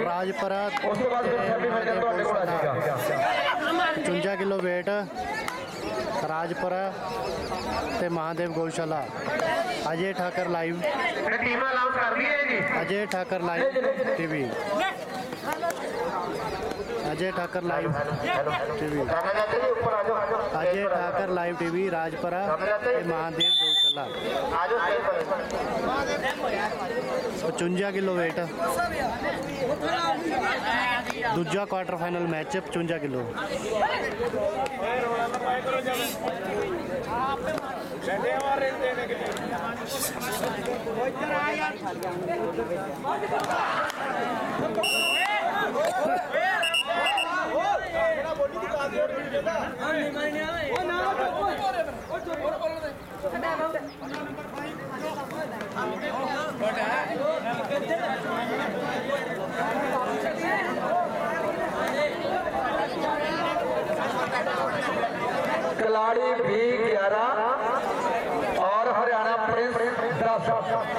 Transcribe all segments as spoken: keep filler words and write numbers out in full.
राजपुरा पचवंजा kilo weight Rajpura ते Mahadev Gaushala. Ajay Thakar live Ajay Thakar live TV Ajay Thakar live TV Ajay Thakar live TV Rajpura ते महादेव गौशाला। पचवंजा किलो वेट दूजा क्वार्टर फाइनल मैच पचवंजा किलो। खिलाड़ी भी ग्यारह और हरियाणा प्रिंस दस।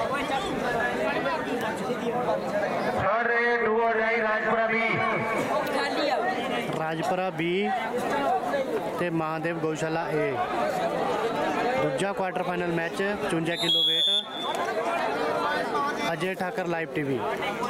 राजपुरा बी राजपुरा बी ते महादेव गौशाला ए। दूजा क्वार्टर फाइनल मैच पचवंजा kilo weight Ajay Thakar live TV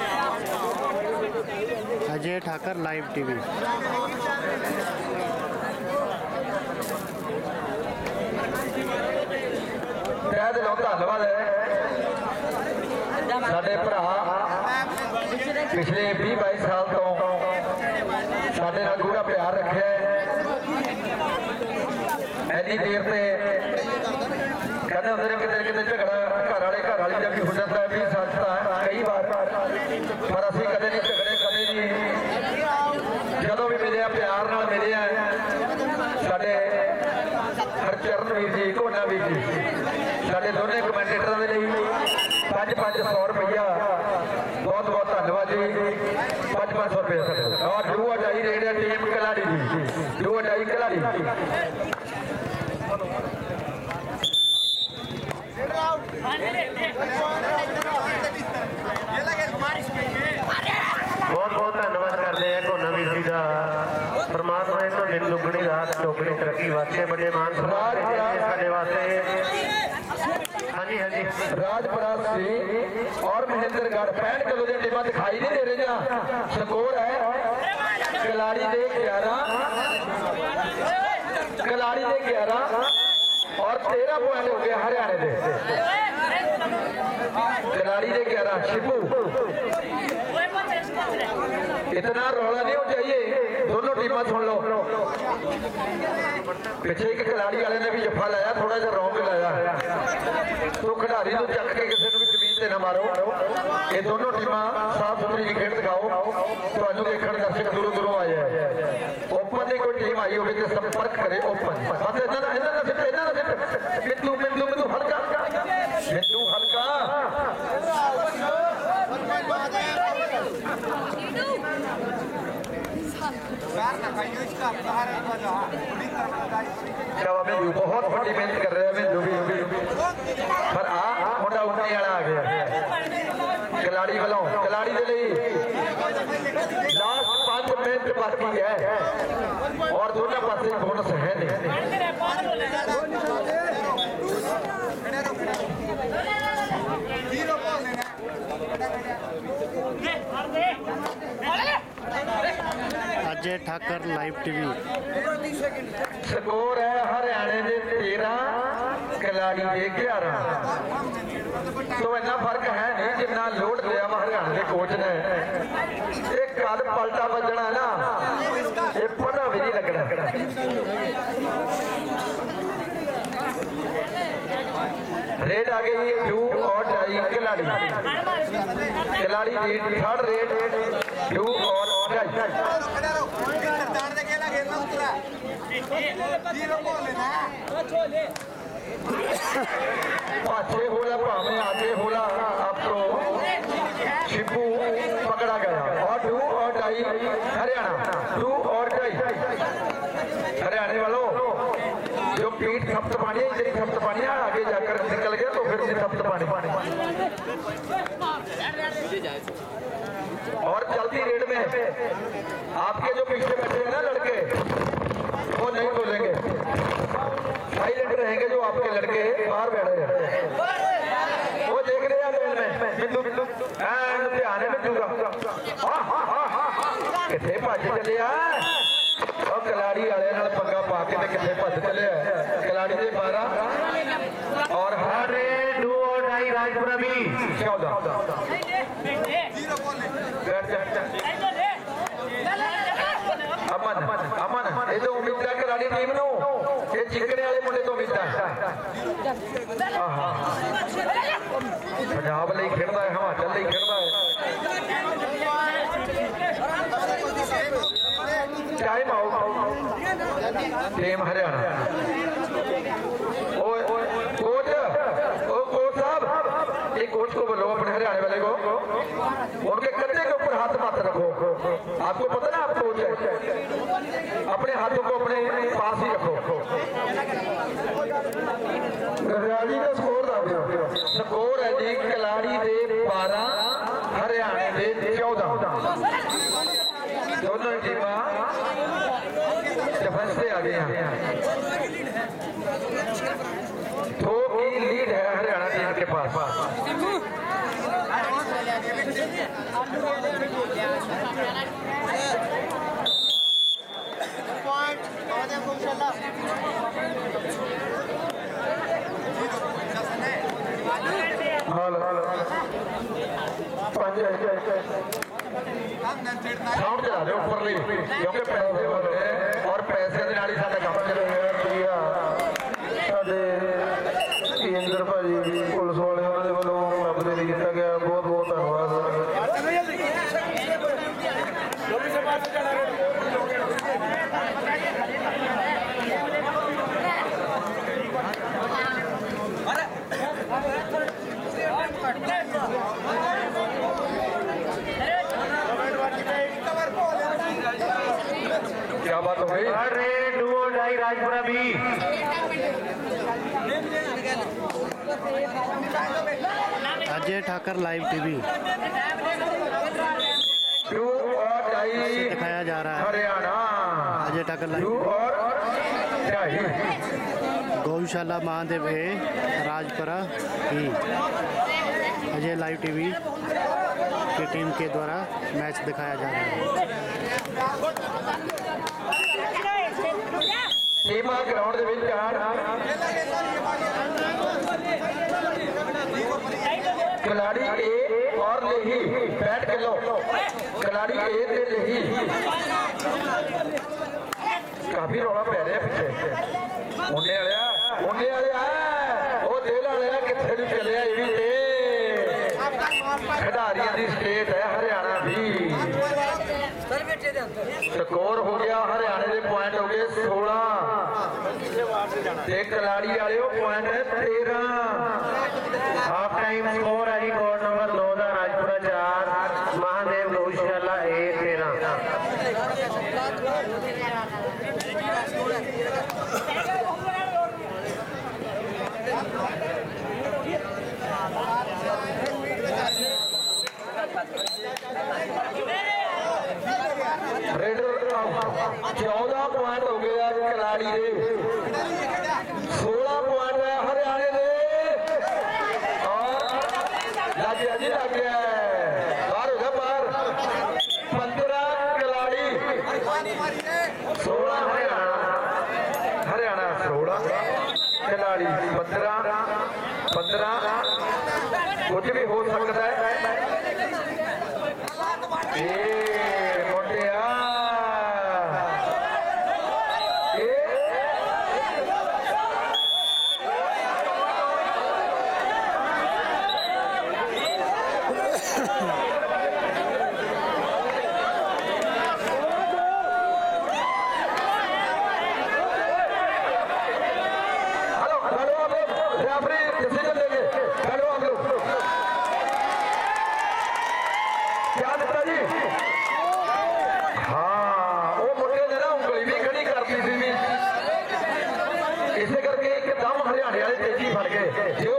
Ajay Thakar live TV. तह दिलों धन्नवाद है साडे भरा पिछले भी बाईस साल तो साडे नाल पूरा प्यार रखे इन्नी देर से कहते होंगे ने कितने कितने झगड़ा घर वाले घर वाली जब भी हो जाता है भी सचता है कई बार पर असी कदे नहीं झगड़े कदे नहीं जदों भी मिले प्यार नाल मिले साडे हरचरण वीर जी घोना वीर जी साडे दोनों कमेंटेटरों के लिए पाँच पाँच सौ रुपया बहुत बहुत धन्यवाद जी। पाँच पाँच सौ रुपया और डू अटाई रेड टीम खिलाड़ी जी डू अटाई खिलाड़ी बहुत बहुत धन्यवाद करते हैं घोना वीर जी का। परमात्मा इन्हों दिन दुगनी रात चौगनी तरक्की वास्ते बड़े मान सम्मान साडे वास्ते। हाँ जी हाँ जी राजपुरा सिंह और महेंद्रगढ़ पैंठ किलो की टीम दिखाई नहीं दे रही। स्कोर है खिलाड़ी दे ग्यारह खिलाड़ी दे ग्यारह और तेरह पॉइंट हो गए हरियाणे दे खिलाड़ी दे ग्यारह। शिबू इतना रौला नहीं हो चाहिए दोनों टीमां सुन लो। पिछे एक खिलाड़ी वाले ने भी जफा लाया थोड़ा सा रौंग लाया तो खिलाड़ी को चक के किसी को भी जमीन से ना मारो। ये दोनों टीमां साफ सुथरी खेल दिखाओ तो देखने दर्शक दूरों दूरों आए हैं। ओपन की कोई टीम आई होगी तो संपर्क करे ओपन बस इन्होंने इन्होंने इन्होंने मिंदू मिंदू मिंदू हल्का मिंदू हल्का बहुत बड़ी मेहनत कर रहे हैं मिंदू भी पर आ मुंडा उठने वाला आ गया खिलाड़ी वालों खिलाड़ी के लिए लास्ट पांच मिनट बाकी है और दोनों पासे बोनस है नहीं। Ajay Thakar live TV. Score है हरियाणे के तेरह खिलाड़ी के ग्यारह। तो इतना फर्क है नहीं जितना लोड लिया वा हरियाणा के कोच ने। एक कद पलटा बजना ना ये पता भी नहीं लगना। रेड आ गई टू और ढाई खिलाड़ी खिलाड़ी थर्ड रेड टू और पाछे होला भावे आगे होला अब तो शिबू पकड़ा गया और टू और ढाई हरियाणा टू और ढाई हरियाणे वालों जो पीठ खपत पानी है इतनी खपत पानी है आगे जाकर निकल गया तो फिर खपत पानी और और चलती रेड में आपके जो पीछे बैठे हैं ना लड़के वो नहीं बोलेंगे, साइलेंट रहेंगे। जो आपके लड़के बाहर बैठे हैं वो देख रहे हैं रेड में बिंदु बिंदु ध्यान है बिंदू का कितने भज चले और खिलाड़ी वाले पंगा पा के कितने भज चले खिलाड़ी के बारह और अरे डू और डाई राजपुरा भी चौदह अमन अमन ये तो उम्मीद है खिलाड़ी टीम नो ये चिकने वाले मुंडे तो उम्मीद है पंजाब ਲਈ खेलता है हिमाचल ਲਈ खेलता है टाइम आउट टीम हरियाणा ओ कोच ओ कोच साहब एक कोच को बोलो अपने हरियाणा वाले को उनके कंधे के ऊपर हाथ मत रखो। आपको पता ना आप कोच है अपने हाथों को अपने पास ही रखो। गरयाली का स्कोर दो स्कोर है जी खिलाड़ी दे बारह हरियाणा दे चौदह दोनों टीम डिफेंस से आ गई हैं। दो की लीड है हरियाणा टीम के पास। साउंड चला दे ऊपर ली क्योंकि पैसे हो रहे और पैसे के नाल ही साडा काम चलेगा। साडे केंद्र भाजी पुलिस वाले उन्होंने वालों क्लब दे लिए किया गया बहुत बहुत धन्यवाद। क्या बात हो गई? अरे डू और डाई राजपुरा भी Ajay Thakar live TV do और डाई दिखाया जा रहा है। हरियाणा अजय ठाकर डू लाइव और डाई गौशाला महादेव है राजपुरा ही अजय लाइव टीवी की टीम के द्वारा मैच दिखाया जा रहा है। सीमा ग्राउंड ਦੇ ਵਿੱਚ खिलाड़ी ए और लेही बैठ के लो खिलाड़ी ए ते लेही काफी रौला पै रहा पिछे मुंडे वाले मुंडे वाले वो देल वाले कितने भी चले ये भी खिडारियों की स्टेट है हरियाणा भी। स्कोर हो गया हरियाणे के पॉइंट हो गए सोलह खिलाड़ी वाले पॉइंट है तेरह। हाफ टाइम स्कोर है जी कोड नंबर दो का राजपुरा चार महादेव गौशाला ए तेरह। चौदह पॉइंट हो गया खिलाड़ी दे सोलह पॉइंट है हरियाणे दे और लग गया जी लग गया बाहर हो गया बाहर पंद्रह खिलाड़ी सोलह हरियाणा हरियाणा सोलह खिलाड़ी पंद्रह पंद्रह कुछ भी हो सकता है।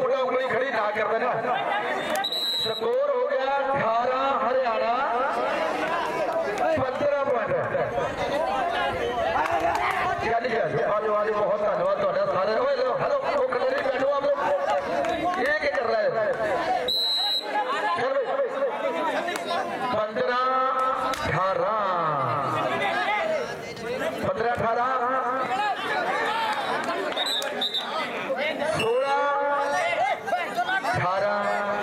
स्कोर हो गया अठारह हरियाणा पंद्रह अठारह पंद्रह अठारह सोलह अठारह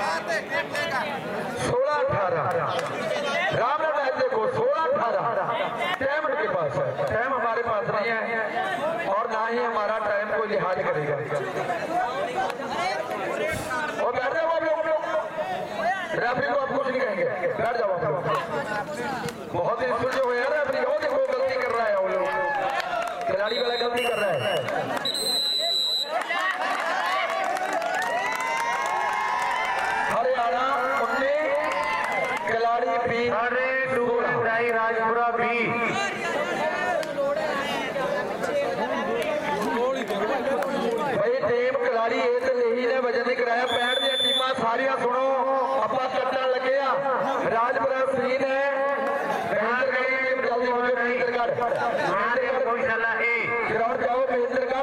सोलह अठारह राम राम मैच देखो सोलह अठारह टाइम उनके पास है, टाइम हमारे पास नहीं है और ना ही हमारा टाइम कोई लिहाज करेगा। और बैठ जाओ आप लोग, रेफरी को आप कुछ नहीं कहेंगे, बैठ जाओ आप लोग। बहुत ही सुलझे हुए हैं रेफरी, वो देखो गलती कर रहा है, वो लोग खिलाड़ी वाला गलती कर रहा है। हरियाणा उन्नीस खिलाड़ी बी राजपुरा बी भाई टीम खिलाड़ी ए ते लेही ने वजन नहीं कराया। पैंठ दी टीमां सारियां सुनो, ਆਪਾਂ ਕੱਟਣ ਲੱਗੇ ਆ। राजपुरा सी ने टीम जल्दी हो गई महेंद्रगढ़ महेंद्रगढ़ गौशाला ए ग्राउंड जाओ महेंद्रगढ़।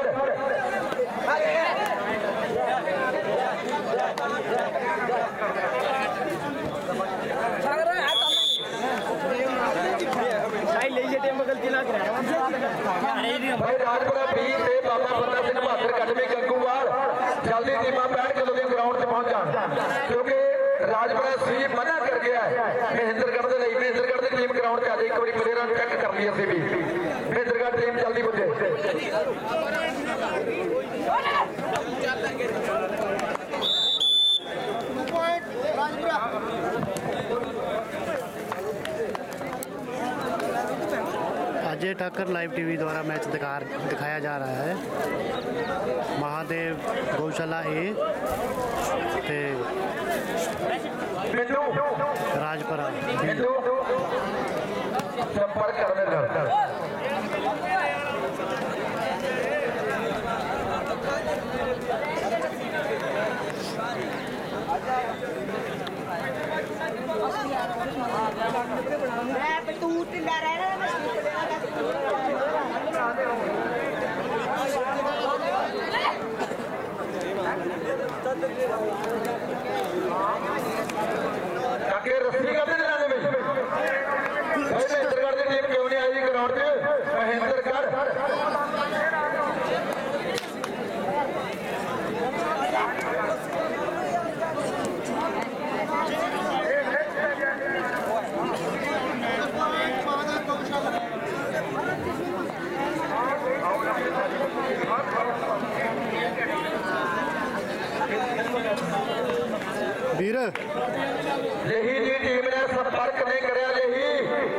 भाई राजपुरा बी से बाबा बंदा सिंह बहादुर अकैडमी गंगूवाल जल्दी टीमां बैठ के लोग ग्राउंड से पहुंच जान, क्योंकि राजपुरा सी मना कर गया है महेंद्रगढ़ के लिए। महेंद्रगढ़ की टीम ग्राउंड से आ जाए, एक बार प्लेयर चेक कर लिया सी भी महेंद्रगढ़ टीम जल्दी पुजे। अजय ठाकर लाइव टीवी द्वारा मैच दिखा दिखाया जा रहा है। महादेव गौशाला ए ते राजपुरा संपर्क करने तू ढिला रहना रस्सी करते महेंद्रगढ़ की टीम क्यों नहीं आई ग्राउंड से? महेंद्रगढ़ वीर लेही की टीम ने संपर्क नहीं कराया। लेही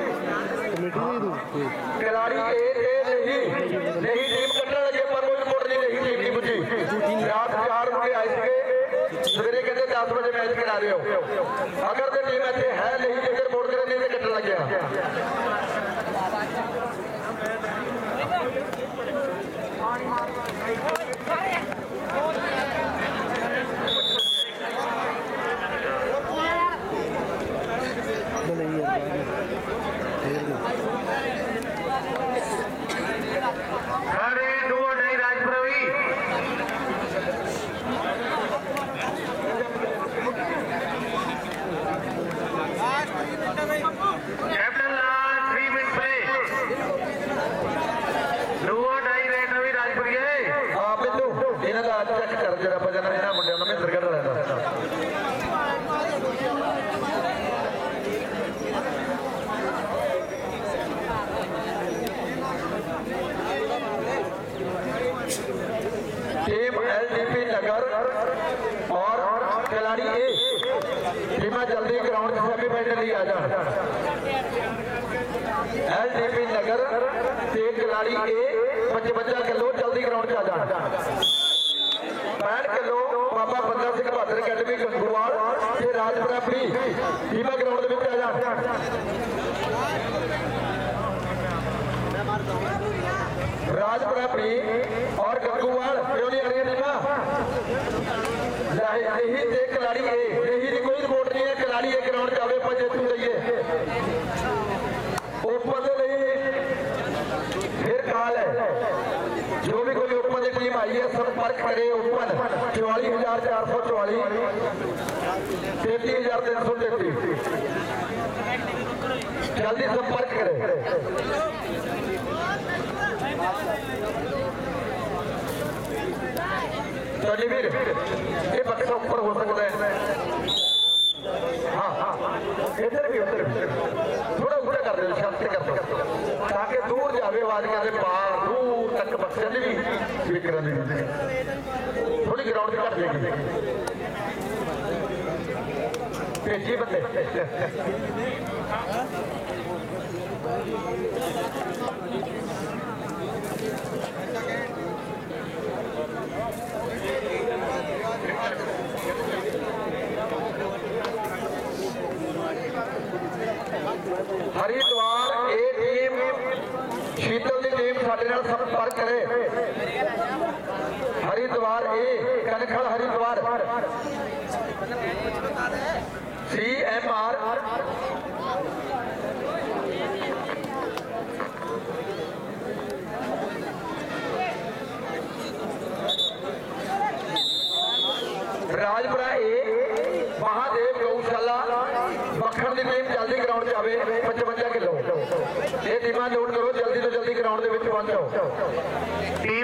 खिलाड़ी ए लेही लेही टीम कटने लगे पर कोई रिपोर्ट नहीं, लेही टीम नहीं बुझी। रात चार बजे आए थे, सवेरे कहते दस बजे मैच करा रहे हो। अगर तो टीम इतने है लेही जेकर रिपोर्ट करे नहीं तो कटने लगे। चेक कर जरा भजन इन्होंने मुंडिया महेंद्रगढ़ लेना। टीम एलडीपी नगर और खिलाड़ी ए टीमा जल्दी ग्राउंड सेमीफाइनल ही आ जाए। एलडीपी नगर से खिलाड़ी ए पचवंजा किलो जल्दी ग्राउंड से आ जाए। पैंठ किलो बाबा बंदा सिंह बहादुर अकैडमी गंगूवाल से राजपुरा बी टीमा ग्राउंड में आ जाए। राजपुरा बी और गंगूवाल क्यों नहीं आ रही टीमा? यही से खिलाड़ी ए यही की कोई रिपोर्ट नहीं है। खिलाड़ी ए ग्राउंड जावे पर जेतू रहिए ओपन के लिए फिर काल है। जो भी कोई ओपन की टीम आई है संपर्क करे ओपन चौवाली हजार चार सौ चौवाली तैतीस हजार तीन सौ तैतीस। जल्दी संपर्क करें। वीर ये बक्सा ऊपर हो सकता है। हाँ हाँ इधर भी उधर भी थोड़ा ऊपर कर दो, शांत कर दो ताकि दूर जावे आवाज कहते बाहर दूर तक बक्से भी विक्रम थोड़ी ग्राउंड से कट जाएगी भेजी बंदे। हरिद्वार ए टीम शीतल की टीम साडे नाल संपर्क करे। हरिद्वार ए Kankhal Haridwar C M R Rajpura ए महादेव गौशाला मक्खन की टीम जल्दी ग्राउंड जावे पचवंजा किलो ये टीमां नोट करो जल्दी तो जल्दी ग्राउंड के पहुंचो।